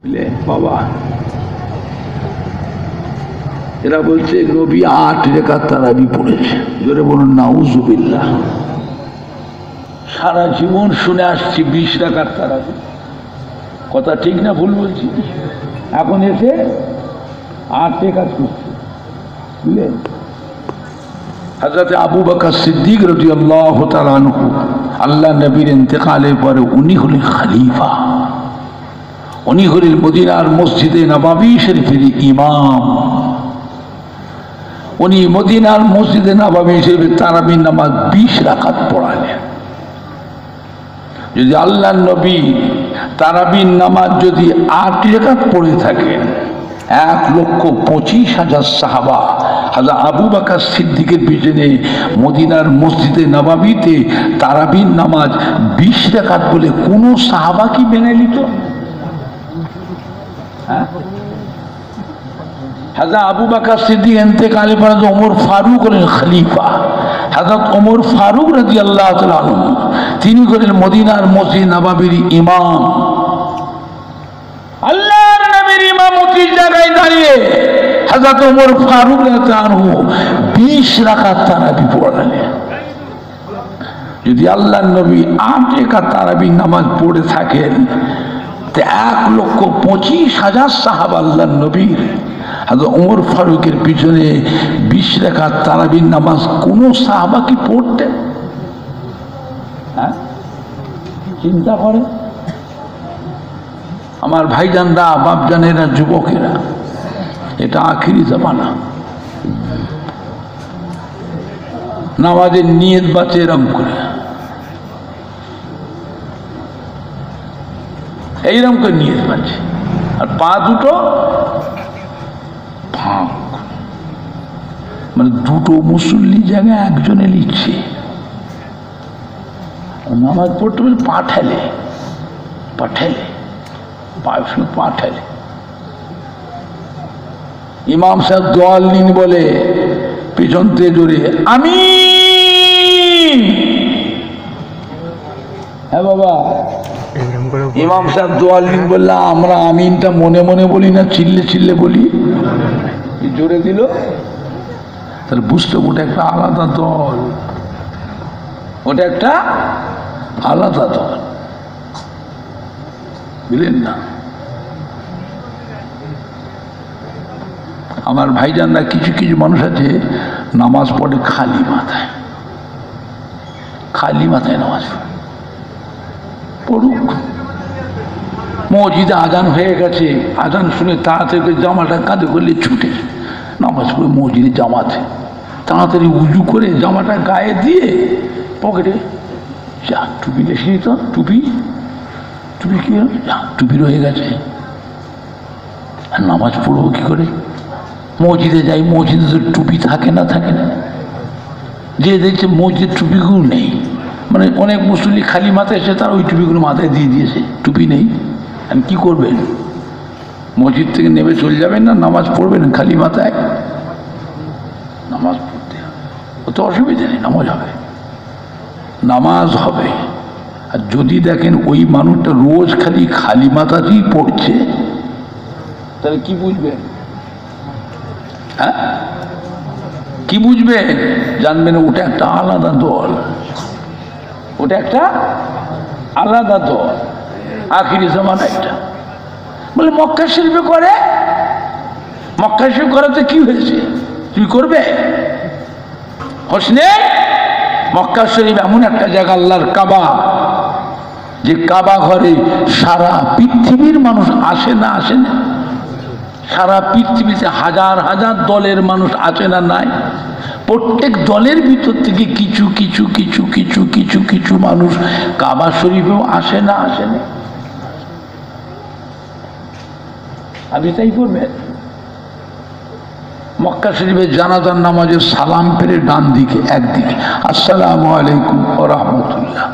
বাবা এরা বলছে নবী ৮ রাকাত তারাবি পড়েছে। জোরে বলুন নাউজুবিল্লাহ। সারা জীবন শুনে আসছি ২০ রাকাত তারাবি। কথা ঠিক না ভুল বলছি? এখন এসে ৮ রাকাত করছে। বুঝলেন? হযরত আবু বকর সিদ্দিক রাদিয়াল্লাহু তাআলা আনহু আল্লাহ নবীর ইন্তেকালের পরে উনি হলেন খলিফা। উনি হলেন মদিনার মসজিদে নববী শরীফের ইমাম। উনি মদিনার মসজিদে নববী শরীফে তারাবির নামাজ ২০ রাকাত পড়ালেন। যদি আল্লাহ নবী তারাবির নামাজ যদি ৮ রাকাত পড়ে থাকেন, ১,২৫,০০০ সাহাবা হযরত আবু বকর সিদ্দিকের পিছনে মদিনার মসজিদে নববীতে তারাবির নামাজ ২০ রাকাত বলে কোন সাহাবা কি মেনে নিত? হযরত আবু বকর সিদ্দিক ইন্তেকালের পরে ওমর ফারুক হলেন খলিফা। হযরত ওমর ফারুক রাদিয়াল্লাহু তাআলা আনহু তিনি হলেন মদিনার মসজিদ নববীর ইমাম। আল্লাহর নবীর ইমামতির জায়গায় দাঁড়িয়ে হযরত ওমর ফারুক রাদিয়াল্লাহু আনহু ২০ রাকাত তারাবি পড়ালেন। যদি আল্লাহর নবী ৮ রাকাত তারাবির নামাজ পড়ে থাকেন, ১,২৫,০০০ সাহাবা আল্লাহর নবীর হযরত ওমর ফারুকের পিছনে ২০ রাকাত তারাবির নামাজ কোন সাহাবা কি পড়তেন? চিন্তা করে আমার ভাইজানরা, বাপজানেরা, যুবকেরা, এটা আখিরি জামানা। নামাজের নিয়ত বাঁচে এরকম করে, এইরকম করে নিয়ত বাঁচে, আর পা দুটো ফাঁক, মানে দুটো মুসল্লি জায়গায় একজনে লিখছে। নামাজ পড়তে বলে পা ঠেলে, পা ঠেলে, পায়ের সঙ্গে পা ঠেলে। ইমাম সাহেব দোয়া নিন বলে পিছন থেকে জোরে আমিন। হ্যাঁ বাবা, ইমাম সাহেব দোয়া নিন বললে আমরা আমিনটা মনে মনে বলি না, চিল্লে চিল্লে বলি। জোরে দিল তাহলে বুঝতে, ওটা একটা আলাদা দল, ওটা একটা আলাদা দল, বুঝলেন না? আমার ভাইজানরা, কিছু কিছু মানুষ আছে নামাজ পড়ে খালি মাথায়, খালি মাথায় নামাজ পড়ুক। মসজিদে আজান হয়ে গেছে, আজান শুনে তাড়াতাড়ি জামাটা কাঁধে করলে ছুটে নামাজ পড়ে মসজিদে জামাতে, তাড়াতাড়ি উজু করে জামাটা গায়ে দিয়ে পকেটে যা টুপি লেসিনি তো, টুপি টুপি কি টুপি রয়ে গেছে, আর নামাজ পড়বো কি করে? মসজিদে যাই, মসজিদে তো টুপি থাকে না, থাকে না। যে দেখছে মসজিদের টুপিগুলো নেই, মানে অনেক মুসল্লি খালি মাথায় এসে তার ওই টুপিগুলো মাথায় দিয়ে দিয়েছে, টুপি নেই। আর কি করবেন? মসজিদ থেকে নেমে চলে যাবেন না নামাজ পড়বেন খালি মাথায়? নামাজ পড়তে হবে, অত অসুবিধা নেই, নামাজ হবে, নামাজ হবে। আর যদি দেখেন ওই মানুষটা রোজ খালি মাথাতেই পড়ছে, তাহলে কি বুঝবেন? হ্যাঁ, কি বুঝবেন? জানবেন ওটা একটা আলাদা দল, ওটা একটা আলাদা দল, আখিরি জামানা এটা। বলে মক্কা শরীফে করে, মক্কা শরীফ করাতে কি হয়েছে? তুমি করবে? হোসনে মক্কা শরীফ এমন একটা জায়গা, আল্লাহর কাবা, যে কাবা ঘরে সারা পৃথিবীর মানুষ আসে না, আসে না? সারা পৃথিবীতে হাজার হাজার দলের মানুষ আছে না, নাই? প্রত্যেক দলের ভিতর থেকে কিছু কিছু কিছু কিছু কিছু কিছু মানুষ কাবা শরীফেও আসে না, আসে না? আপনি তাই করবেন? মক্কা শরীফের জানাজার নামাজের সালাম পেরে ডান দিকে একদিকে আসসালামু আলাইকুম ওয়া রাহমাতুল্লাহ,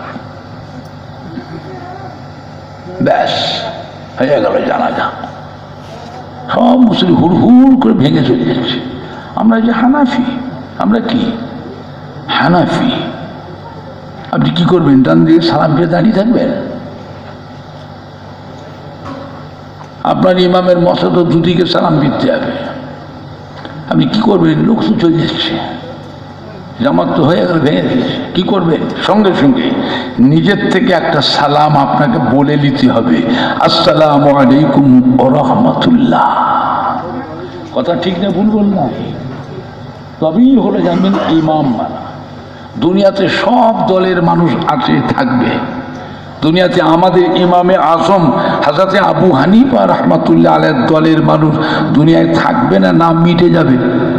ব্যাস হয়ে গেল জানাজা। সব মুসলিম হুড় হুড় করে ভেঙে চলে যাচ্ছে। আমরা যে হানাফি, আমরা কি হানাফি। আপনি কি করবেন? ডান দিকে সালাম পেয়ে দাঁড়িয়ে থাকবেন? আপনার ইমামের মসজিদ দুদিকে সালাম দিতে হবে, আপনি কি করবেন? লোক তো চলে যাচ্ছে, জামাত তো হয়ে গেল, ভেঙে দিয়েছে, কি করবেন? সঙ্গে সঙ্গে নিজের থেকে একটা সালাম আপনাকে বলে নিতে হবে, আসসালামু আলাইকুম ওয়া রাহমাতুল্লাহ। কথা ঠিক না ভুল বললাম? তবেই হলো জানবেন ইমাম মানা। দুনিয়াতে সব দলের মানুষ আছে, থাকবে। দুনিয়াতে আমাদের ইমামে আজম হযরত আবু হানিফা রাহমাতুল্লাহ আলাইহির দলের মানুষ দুনিয়ায় থাকবে না, নাম মিটে যাবে।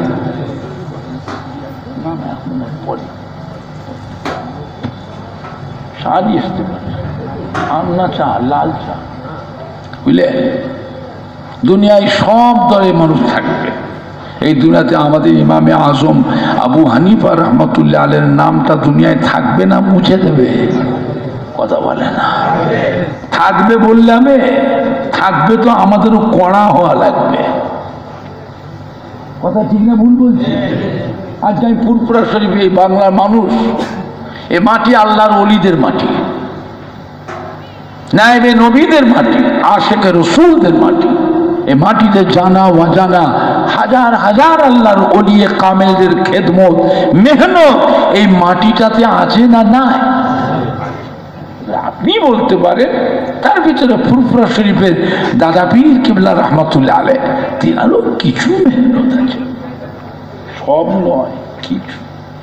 চা দিয়ে আসতে পারে, আন্না চা, লাল চা, বুঝলে? দুনিয়ায় সব দলের মানুষ থাকবে। এই দুনিয়াতে আমাদের ইমামে আজম আবু হানিফা রহমতুল্লাহ আলাইহির নামটা দুনিয়ায় থাকবে না, মুছে দেবে? কথা বলে না। থাকবে বললাম, থাকবে তো আমাদেরও কড়া হওয়া লাগবে। কথা ঠিক না ভুল বলছি? আজকে আমি ফুরফুরা শরীফ, এই বাংলার মানুষ, এ মাটি আল্লাহর ওলিদের মাটি, নায়েবে নবীদের মাটি, আশিকে রসুলদের মাটি। এ মাটিতে জানা অজানা হাজার হাজার আল্লাহর ওলিয়ে কামেলদের খেদমত, মেহনত এই মাটিটাতে আছে না নাই? আপনি বলতে পারেন তার ভিতরে ফুরফুরা শরীফের দাদা পীর কিবলা রহমতুল্লাহ আলাইহি তিনারও কিছু মেহনত আছে, সব নয়, কিছু।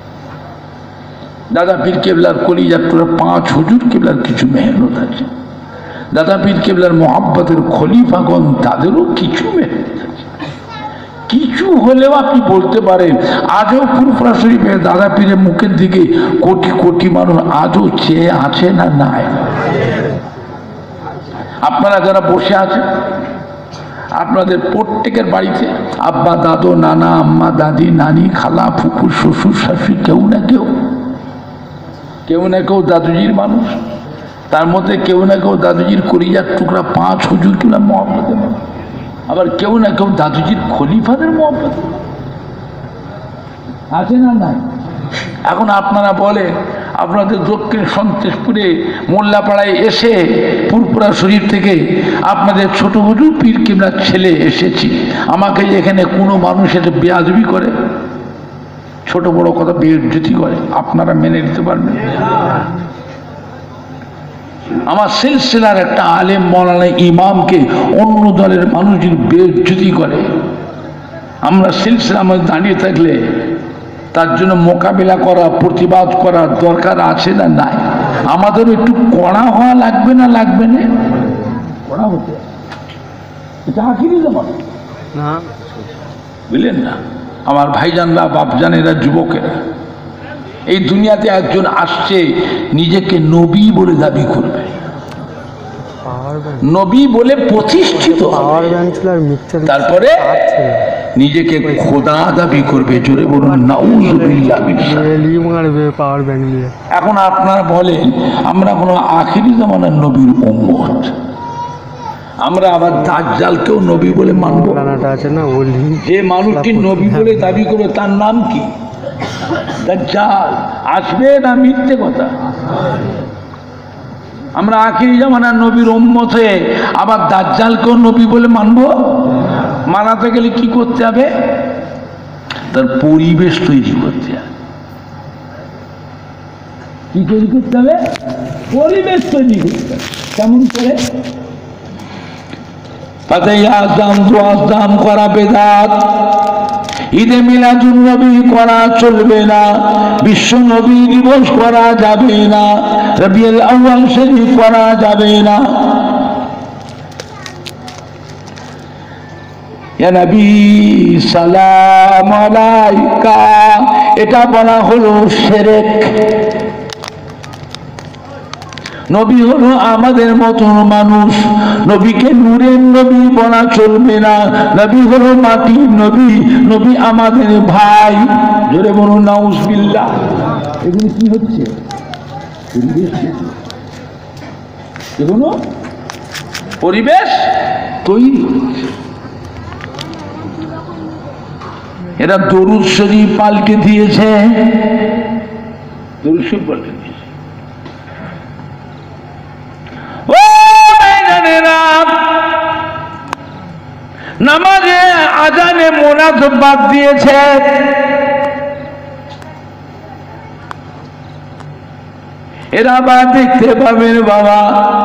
দাদা পীর কেবলার কলিজার টুকরা 5 হুজুর কেবলার কিছু মেহনত আছে। দাদা পীর কেবলার মোহাব্বতের খলিফাগণ তাদেরও কিছু মেহনত আছে। কিছু হলেও আপনি বলতে পারেন আজও ফুরফুরা শরীফে দাদা পীরের মুখের দিকে কোটি কোটি মানুষ আজও চেয়ে আছে না নাই? আপনারা যারা বসে আছেন, আপনাদের প্রত্যেকের বাড়িতে আব্বা, দাদু, নানা, আম্মা, দাদি, নানি, খালা, ফুফু, শ্বশুর, শাশুড়ি, কেউ না কেউ দাদুজির মানুষ। তার মধ্যে কেউ না কেউ দাদুজির কলিজার টুকরা 5 হুজুর কিংবা মহব্বতের মানুষ, আবার কেউ না কেউ দাদুজির খলিফাদের মহব্বতের আছে না নাই? এখন আপনারা বলেন, আপনাদের দক্ষিণ সন্তেশপুরে মোল্লাপাড়ায় এসে ফুরফুরা শরীফ থেকে আপনাদের ছোট হুজুর পীর কিবলার ছেলে এসেছি, আমাকে এখানে কোনো মানুষ এসে বেয়াদবি করে, ছোট বড় কথা বেইজ্জতি করে, আপনারা মেনে নিতে পারবেন? আমার সিলসিলার একটা আলেম মৌলানা ইমামকে অন্য দলের মানুষ যদি বেইজ্জতি করে, আমরা সিলসিলা মধ্যে দাঁড়িয়ে থাকলে তার জন্য মোকাবিলা করা, প্রতিবাদ করা দরকার আছে না নাই? আমাদের একটু কড়া হওয়া লাগবে না, লাগবে না? কড়া হতে এটা আখিরি জামানা, বুঝলেন না? আমার ভাইজানরা, বাপজানেরা, যুবকেরা, এই দুনিয়াতে একজন আসছে নিজেকে নবী বলে দাবি করবে, নবী বলে প্রতিষ্ঠিত, তারপরে নিজেকে খোদা দাবি করবে। জোরে বলুন নাউযুবিল্লাহ। এখন আপনারা বলেন আমরা কোনো আখিরি জামানার নবীর উম্মত, আমরা আবার দাজ্জালকেও নবী বলে মানব? যে মানুষটি নবী বলে দাবি করবে তার নাম কি? দাজ্জাল আসবে না মিথ্যে কথা? আমরা আখিরি জামানার নবীর উম্মত হয়ে আবার দাজ্জালকেও নবী বলে মানব? মানাতে গেলে কি করতে হবে? তার পরিবেশ তৈরি করতে হবে। কি তৈরি করতে হবে? পরিবেশ তৈরি করতে হবে। কেমন করে? ফাতেহী আযম, দুআজম করা বেদাত, ঈদে মিলাদুন নবী করা চলবে না, বিশ্ব নবী দিবস করা যাবে না, রবিউল আউয়াল শরীফ করা যাবে না। ইয়া নবী সালাম আলাইকা, এটা বলা হলো শিরক। নবী হলো আমাদের মতন মানুষ, নবীকে নূরের নবী বলা চলবে না, নবী হলো মাটির নবী, নবী আমাদের ভাই। জোরে বলুন নাউযুবিল্লাহ। এগুলো কি হচ্ছে? এগুলো পরিবেশ তৈরি হচ্ছে। এরা দরুদ শরীফ পাল্টে দিয়েছে, দরুদ শরীফ পাল্টে দিয়েছে। নামাজে আজানে মোনাজাত বাদ দিয়েছে। এরা বা দেখতে পাবেন বাবা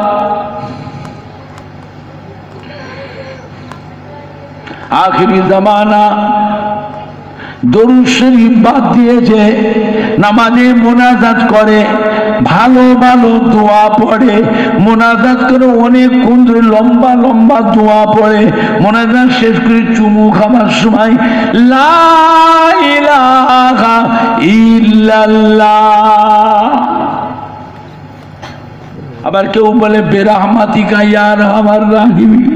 আখিরি জামানা দরুদ শরীফ বাদ দিয়েছে, নামাজে মোনাজাত করে, ভালো ভালো দোয়া পড়ে, মোনাজাত করে অনেকক্ষণ ধরে লম্বা লম্বা দোয়া পড়ে, মোনাজাত শেষ করে চুমু খাবার সময় লা ইলাহা ইল্লাল্লাহ। আবার কেউ বলে বেরাহমাতিকা ইয়া আরহামার রাহিমিন।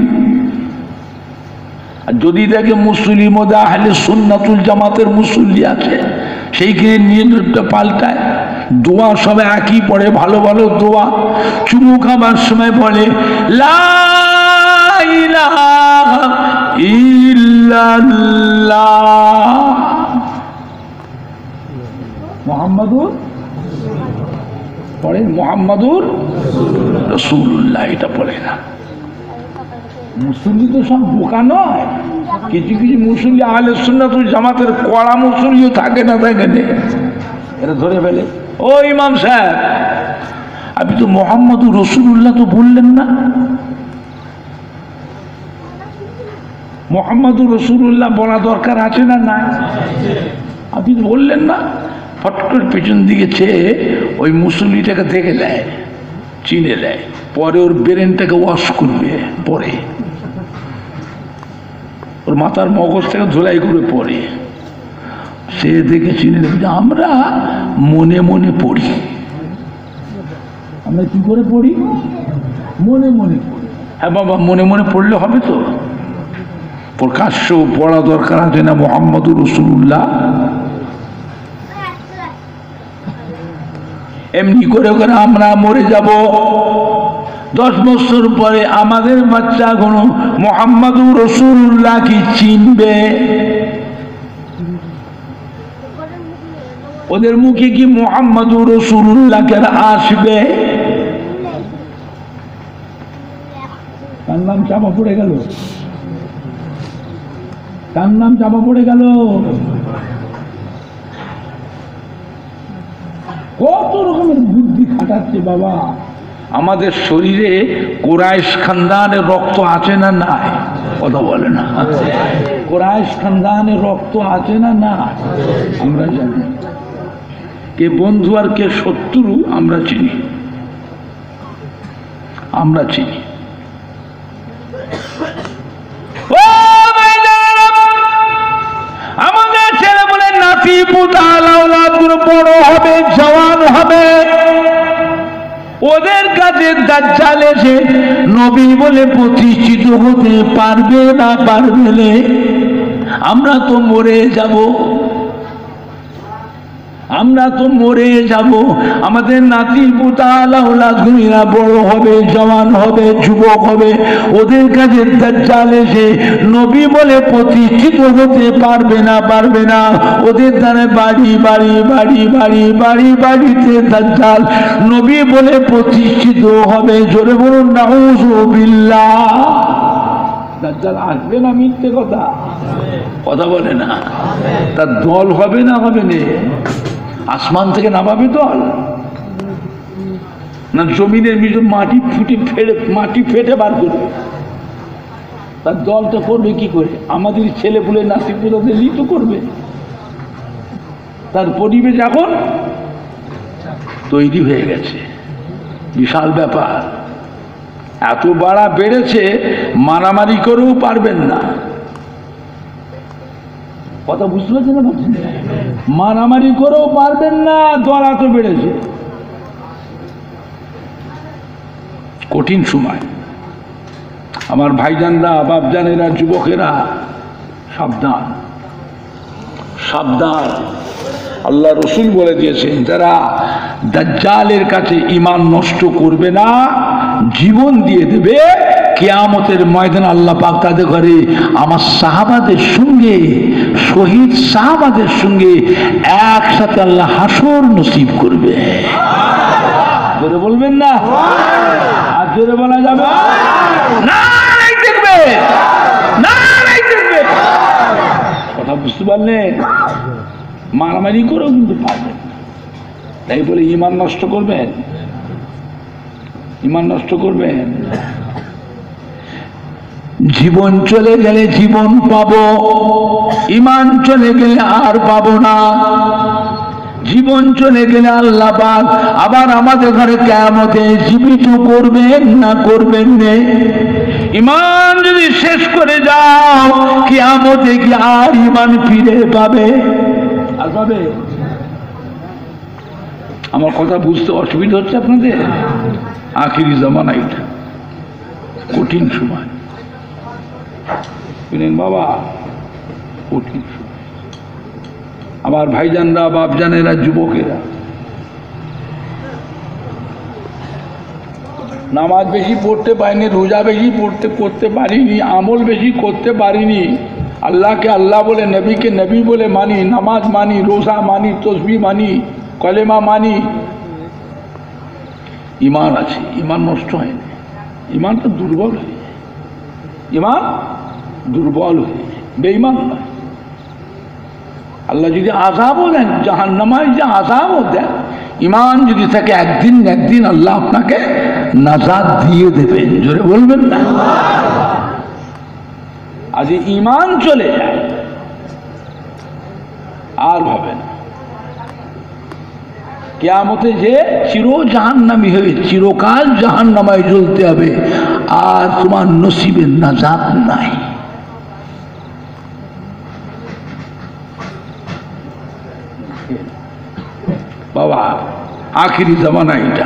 যদি দেখে মুসলিম মধ্যে আহলে সুন্নাতুল জামাতের মুসল্লি আছে, সেইখানে নিয়মটা পাল্টায়, দোয়া সবাই একই পড়ে, ভালো ভালো দোয়া, চুমু খাবার সময় বলে লা ইলাহা ইল্লাল্লাহ মুহাম্মাদুর পড়ে, মুহাম্মাদুর রাসূলুল্লাহ এটা পড়ে না। মুসল্লি তো সব বোকা নয়, কিছু কিছু মুসল্লি আহলে সুন্নাতুল জামাতের কড়া মুসল্লিও থাকে না, থাকে না, এরা ধরে ফেলে। ও ইমাম সাহেব, আপনি তো মুহাম্মাদুর রাসূলুল্লাহ তো বললেন না, মুহাম্মাদুর রাসূলুল্লাহ বলা দরকার আছে না? না, আপনি তো বললেন না। ফট করে পেছন দিকে চেয়ে ওই মুসল্লিটাকে দেখে দেয়, চিনে দেয়, পরে ওর ব্রেনটাকে ওয়াশ করবে, পরে ওর মাথার মগজ থেকে ধুলাই করে পড়ে, সে দেখে চিনে দেবে যে আমরা মনে মনে পড়ি। আমরা কি করে পড়ি? মনে মনে পড়ি। হ্যাঁ বাবা, মনে মনে পড়লে হবে তো, প্রকাশ্য পড়া দরকার আছে না মুহাম্মাদুর রাসূলুল্লাহ। এমনি করে করে আমরা মরে যাব, 10 বছর পরে আমাদের বাচ্চাগুলো মুহাম্মাদুর রাসূলুল্লাহ কি চিনবে? ওদের মুখে কি মুহাম্মাদুর রাসূলুল্লাহ কে আসবে? তার নাম চাপা পড়ে গেল, তার নাম চাপা পড়ে গেল। কত রকমের বুদ্ধি খাটাচ্ছে বাবা। আমাদের শরীরে কুরাইশ খানদানের রক্ত আছে না নাই? কথা বলে না। কুরাইশ খানদানের রক্ত আছে না না? আমরা জানি কে বন্ধু আর কে শত্রু, আমরা চিনি, আমরা চিনি। আমাদের ছেলে বলে নাতি পুতা আওলাদগুলো বড় হবে, জওয়ান হবে, ওদের কাছে দাজ্জাল এসে নবী বলে প্রতিষ্ঠিত হতে পারবে না, পারবে না। আমরা তো মরে যাব, আমরা তো মরে যাব। আমাদের নাতি পুতা আওলাদগুলো বড় হবে, জওয়ান হবে, যুবক হবে, ওদের কাছে দাজ্জাল এসে নবী বলে প্রতিষ্ঠিত হতে পারবে না, পারবে না। ওদের দ্বারা বাড়ি বাড়ি বাড়ি বাড়ি বাড়ি বাড়িতে দাজ্জাল নবী বলে প্রতিষ্ঠিত হবে। জোরে বলুন নাউযুবিল্লাহ। দাজ্জাল আসবে না? মিথ্যে কথা, কথা বলে না। তার দল হবে না, হবে না? আসমান থেকে নামাবে দল না জমিনের ভিতর মাটি ফুটে ফেলে, মাটি ফেটে বার করবে? তার দলটা করবে কি করে? আমাদের ছেলে পুলে নাতি পুতাদের লিত করবে। তার পরিবেশ এখন তৈরি হয়ে গেছে, বিশাল ব্যাপার। এত বাড়া বেড়েছে, মারামারি করেও পারবেন না। কথা বুঝতে পারছেন না? মারামারি করেও পারবেন না, দল এত বেড়েছে। কঠিন সময়। আমার ভাইজানরা, বাপজানেরা, যুবকেরা, সাবধান, সাবধান। আল্লাহ রসুল বলে দিয়েছেন, যারা দাজ্জালের কাছে ঈমান নষ্ট করবে না, জীবন দিয়ে দেবে, কিয়ামতের ময়দানে আল্লাহ পাক তাদের ঘরে আমার সাহাবাদের সঙ্গে, শহীদ সাহাবাদের সঙ্গে একসাথে আল্লাহ হাসর নসিব করবে। জোরে বলবেন না? আর জোরে বলা যাবে না? দেখবে না, বুঝতে পারলেন? মারামারি করেও কিন্তু পারবেন, তাই বলে ইমান নষ্ট করবেন? ইমান নষ্ট করবেন? জীবন চলে গেলে জীবন পাবো, ইমান চলে গেলে আর পাবো না। জীবন চলে গেলে আল্লাহ পাক আবার আমাদের ঘরে কিয়ামতে জীবিত করবেন না করবেন না? ইমান যদি শেষ করে যাও কিয়ামতে কি আর ইমান ফিরে পাবে? আর পাবে? আমার কথা বুঝতে অসুবিধা হচ্ছে আপনাদের? আখিরি জামানা, এটা কঠিন সময় বাবা, কঠিন সময়। আমার ভাইজানরা, বাপজানেরা, যুবকেরা, নামাজ বেশি পড়তে পারিনি, রোজা বেশি করতে পারিনি, আমল বেশি করতে পারিনি, আল্লাহকে আল্লাহ বলে, নবীকে নবী বলে মানি, নামাজ মানি, রোজা মানি, তসবিহ মানি, কলেমা মানি, ইমান আছে, ইমান নষ্ট হয়নি। ইমানটা দুর্বল হয়ে যায়, ইমান দুর্বল হয়ে যায়, বেঈমান নয়। আল্লাহ যদি আযাবও দেন, জাহান্নামায় যে আযাবও দেন, ইমান যদি থাকে একদিন একদিন আল্লাহ আপনাকে নাজাত দিয়ে দেবেন। জোরে বলবেন না? আজ ইমান চলে যায় আর হবে না। কিয়ামতে যে চির জাহান্নামী হয়ে চিরকাল জাহান্নামায় জ্বলতে হবে, আর তোমার নসিবে নাজাত নাই। বাবা, আখিরি জামানা এটা।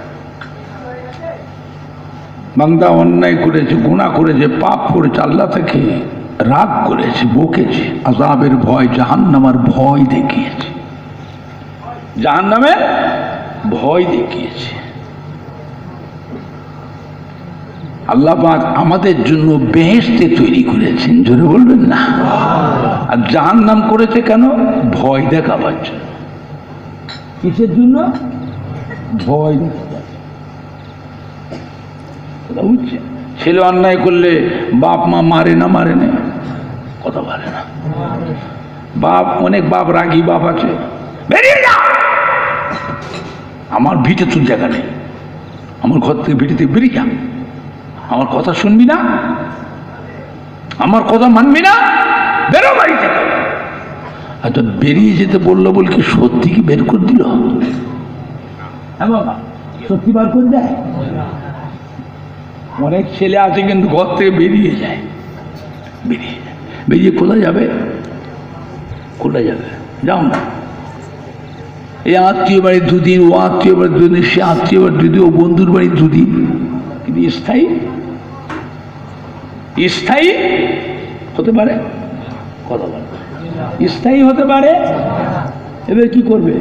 বান্দা অন্যায় করেছে, গুনাহ করেছে, পাপ করেছে, আল্লাহ থেকে রাগ করেছে, বকেছে, আযাবের ভয়, জাহান্নামের ভয় দেখিয়েছে, জাহান্নামের ভয় দেখিয়েছে। আল্লাহ পাক আমাদের জন্য বেহেশতে তৈরি করেছেন। জোরে বলবেন না? আর জাহান্নাম করেছে কেন? ভয় দেখাবার জন্য। কিসের জন্য? ভয় দেখাবার। বুঝছে? ছেলে অন্যায় করলে বাপ মা মারে না? মারে না? কথা বলে না। বাপ, অনেক বাপ রাগী বাপ আছে, বেরিয়ে যা, আমার ভিটে তোর জায়গা নেই, আমার ঘর থেকে ভিটে থেকে বেরিয়ে যা, আমার কথা শুনবি না, আমার কথা মানবি না, বেরো বাড়ি থেকে। আচ্ছা, বেরিয়ে যেতে বললো বল কি সত্যি কি বের করে দিল? হ্যাঁ বাবা, সত্যি বার করে দেয়? অনেক ছেলে আছে কিন্তু ঘর থেকে বেরিয়ে যায়, বেরিয়ে কোথায় যাবে? কোথায় যাবে? যাও না, এই আত্মীয় বাড়ি দুদিন, ও আত্মীয় বাড়ি দুদিন, সে আত্মীয় বাড়ি দুদিন, ও বন্ধুর বাড়ি দুদিন, কিন্তু স্থায়ী স্থায়ী হতে পারে? কথা বলে স্থায়ী হতে পারে? এবার কি করবে?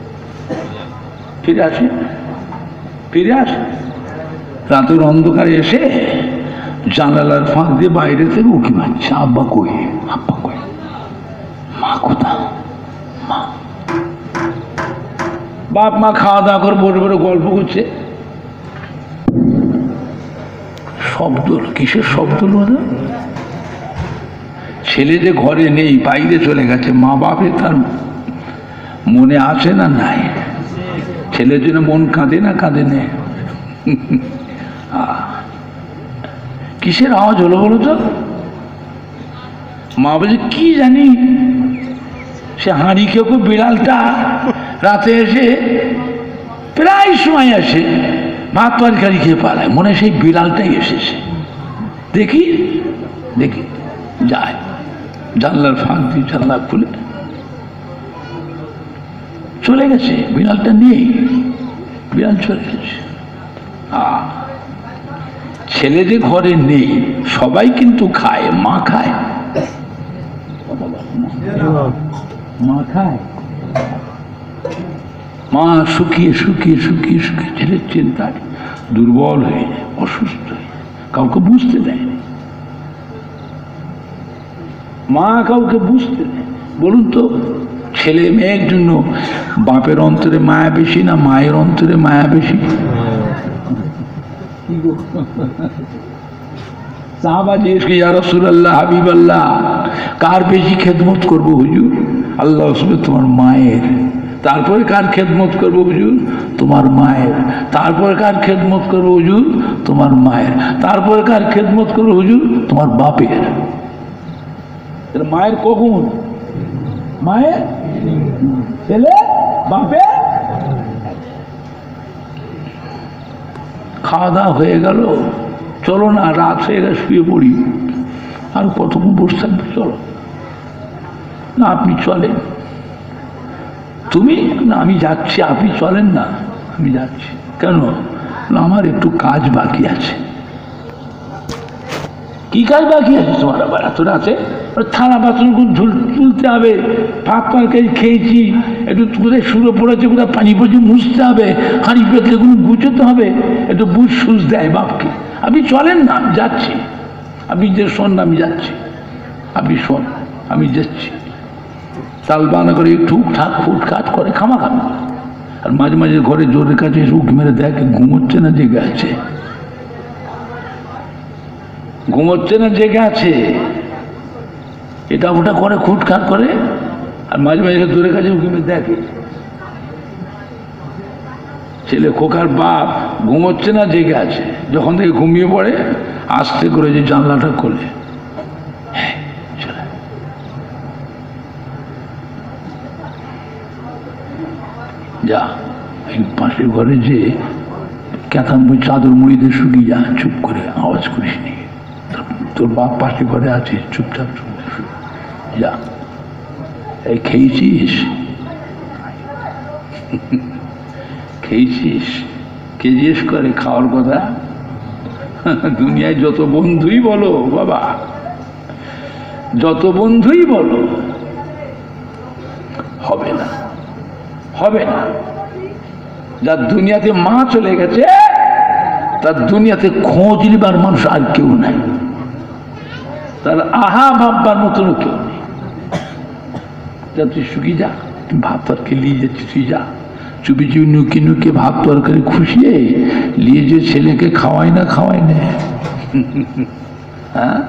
ফিরে আসে, ফিরে আসে। রাতের অন্ধকারে এসে জানালার ফাঁক দিয়ে বাইরে থেকে উঁকি মারছে, আব্বা কই, আব্বা কই, মা কোথা, মা। বাপ মা খাওয়া দাওয়া করে বড় বড় গল্প করছে, শব্দ, কিসের শব্দ? ছেলে যে ঘরে নেই, বাইরে চলে গেছে, মা বাপে তার মনে আছে না নাই? ছেলের জন্য মন কাঁদে না কাঁদে না? কিসের আওয়াজ হলো বলো তো? মা বলছে কি জানি, সে হাঁড়ি কেউ বিড়ালটা রাতে এসে প্রায় সময় আসে, ভাত তরকারি খেয়ে পালায়, মনে সেই বিড়ালটাই এসেছে। দেখি দেখি যায়, জানলার ফাঁক দিয়ে জানলা খুলে চলে গেছে, বিড়ালটা নেই, বিড়াল চলে গেছে। ছেলে যে ঘরে নেই, সবাই কিন্তু খায়, মা খায়, মা খায়। মা শুকিয়ে শুকিয়ে শুকিয়ে শুকিয়ে ছেলের চিন্তায় দুর্বল হয়ে যায়, অসুস্থ হয়ে যায়, কাউকে বুঝতে দেয় না। মা কাউকে বুঝতে দেয়। বলুন তো, ছেলে মেয়ের জন্য বাপের অন্তরে মায়া বেশি না মায়ের অন্তরে মায়া বেশি? সাহাবা জিজ্ঞেস কি, ইয়া রাসূলুল্লাহ, হাবিবাল্লাহ, কার বেশি খেদমত করবো হুজুর? আল্লাহ রসুল তোমার মায়ের। তারপরে কার খেদমত করবো হুজুর? তোমার মায়ের। তারপরে কার খেদমত করবো হুজুর? তোমার মায়ের। তারপরে কার খেদমত করবো হুজুর? তোমার বাপের। মায়ের কখন? মায়ের, ছেলে, বাপের। খাওয়া দাওয়া হয়ে গেল, চলো না, রাত হয়ে গেছে, শুয়ে পড়ি। আর কতক্ষণ বসে থাকবে? চলো না, আপনি চলেন। তুমি না, আমি যাচ্ছি। আপনি চলেন না, আমি যাচ্ছি। কেন? না, আমার একটু কাজ বাকি আছে। কি কাজ বাকি আছে তোমার আবার এত রাতে? থালা বাসন তুলতে হবে, ভাত তরকারি খেয়েছি, একটু কোথায় শুরু পড়েছে, কোথায় পানি পড়ছে মুছতে হবে, হাঁড়ি পেতলেগুলো গুছোতে হবে, একটু বুঝ সুঝ দেয় বাপকে। আপনি চলেন না, আমি যাচ্ছি। আপনি যে শোন না, আমি যাচ্ছি। আপনি শোন, আমি যাচ্ছি। তাল বানা করে ঠুকঠাক ফুটখাট করে খামাখামি, আর মাঝে মাঝে ঘরে জোরের কাছে এসে উঁকি মেরে দেখে ঘুমোচ্ছে না জেগে আছে, ঘুমোচ্ছে না জেগে আছে, এটা ওটা করে খুটখাট করে। আর মাঝে মাঝে জোরের কাছে উঁকি মেরে দেখে ছেলে খোকার বাপ ঘুমোচ্ছে না জেগে আছে। যখন থেকে ঘুমিয়ে পড়ে আস্তে করে যে জানলাটা খোলে, যা এই পাশের ঘরে যে ক্যাথাম চাদর মুড়িতে শুকিয়ে যা, চুপ করে আওয়াজ করিস নি। তোর বাপ পাশের ঘরে আছে, চুপচাপ যা। এই খেয়েছিস? খেয়েছিস? কে জিজ্ঞেস করে খাওয়ার কথা? দুনিয়ায় যত বন্ধুই বলো বাবা, যত বন্ধুই বলো, হবে না, হবে না। যার দুনিয়াতে মা চলে গেছে, তার দুনিয়াতে খোঁজ নিবার মানুষ আর কেউ নাই, তার আহা ভাববার মতন কেউ নেই। যা তুই শুকিয়ে যা, তুই ভাত তরকারি নিয়ে যাচ্ছিস, তুই যা চুপি চুপি নুকি নুকি ভাত তরকারি খুশিয়ে নিয়ে যে ছেলেকে খাওয়াই না, খাওয়াই না। হ্যাঁ,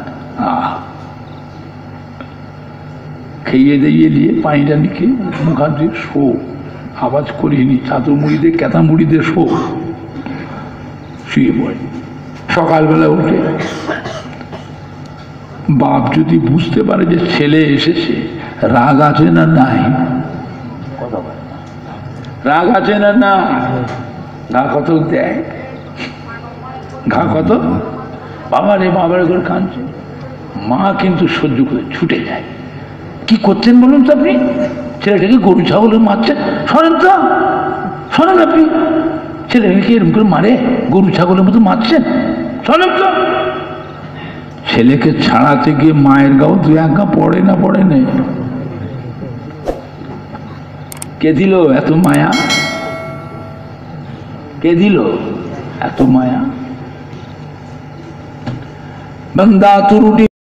খেয়ে দিয়ে নিয়ে পানিটা নিকে মুখার দিয়ে শো, আওয়াজ করিনি, চাদর মুড়ি দিয়ে ক্যাথা মুড়ি দিয়ে শো, শুয়ে পড়ে। সকালবেলা উঠে বাপ যদি বুঝতে পারে যে ছেলে এসেছে, রাগ আছে না নাই? রাগ আছে না না? ঘা কত দেয়, ঘা কত। বাবা রে, বাবার করে কাঁদছে। মা কিন্তু সহ্য করে ছুটে যায়। কি করছেন বলুন তো আপনি? ছেলেটাকে গরু ছাগল মারছেন, শোনেন তো, শোনেন আপনি ছেলেটাকে এরকম করে মারে, গরু ছাগলের মতো মারছেন, শোনেন তো। ছেলেকে ছাড়াতে গিয়ে মায়ের গাও দু এক গা পড়ে না, পড়ে নেই। কে দিল এত মায়া? কে দিল এত মায়া? बंदा तू रूटी